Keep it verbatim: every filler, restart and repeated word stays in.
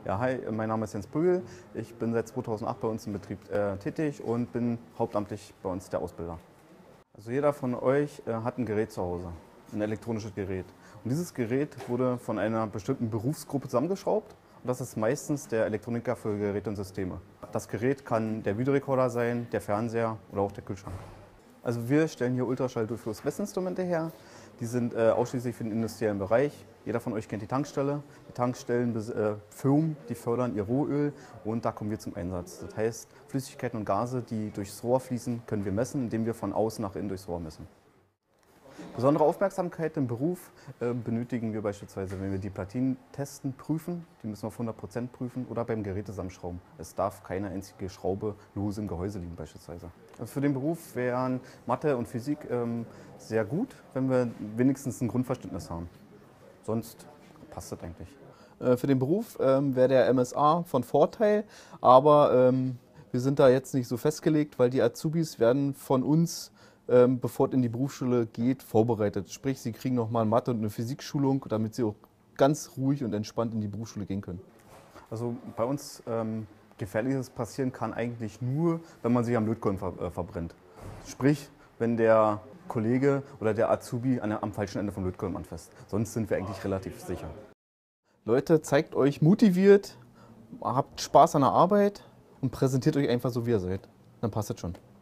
Ja, hi, mein Name ist Jens Prügel. Ich bin seit zweitausendacht bei uns im Betrieb äh, tätig und bin hauptamtlich bei uns der Ausbilder. Also jeder von euch äh, hat ein Gerät zu Hause, ein elektronisches Gerät. Und dieses Gerät wurde von einer bestimmten Berufsgruppe zusammengeschraubt. Und das ist meistens der Elektroniker für Geräte und Systeme. Das Gerät kann der Videorekorder sein, der Fernseher oder auch der Kühlschrank. Also wir stellen hier Ultraschall-Durchfluss-Messinstrumente her. Die sind äh, ausschließlich für den industriellen Bereich. Jeder von euch kennt die Tankstelle. Die Tankstellen, äh, Firmen, die fördern ihr Rohöl und da kommen wir zum Einsatz. Das heißt, Flüssigkeiten und Gase, die durchs Rohr fließen, können wir messen, indem wir von außen nach innen durchs Rohr messen. Besondere Aufmerksamkeit im Beruf äh, benötigen wir beispielsweise, wenn wir die Platinen testen, prüfen. Die müssen wir auf hundert Prozent prüfen oder beim Gerät zusammenschrauben. Es darf keine einzige Schraube lose im Gehäuse liegen beispielsweise. Also für den Beruf wären Mathe und Physik ähm, sehr gut, wenn wir wenigstens ein Grundverständnis haben. Sonst passt das eigentlich. Äh, Für den Beruf ähm, wäre der M S A von Vorteil, aber ähm, wir sind da jetzt nicht so festgelegt, weil die Azubis werden von uns, ähm, bevor es in die Berufsschule geht, vorbereitet. Sprich, sie kriegen nochmal eine Mathe- und eine Physikschulung, damit sie auch ganz ruhig und entspannt in die Berufsschule gehen können. Also bei uns ähm, Gefährliches passieren kann eigentlich nur, wenn man sich am Lötkolben ver äh, verbrennt. Sprich, wenn der Kollege oder der Azubi an der, am falschen Ende vom Lötkolben anfasst. Sonst sind wir eigentlich relativ sicher. Leute, zeigt euch motiviert, habt Spaß an der Arbeit und präsentiert euch einfach so, wie ihr seid. Dann passt es schon.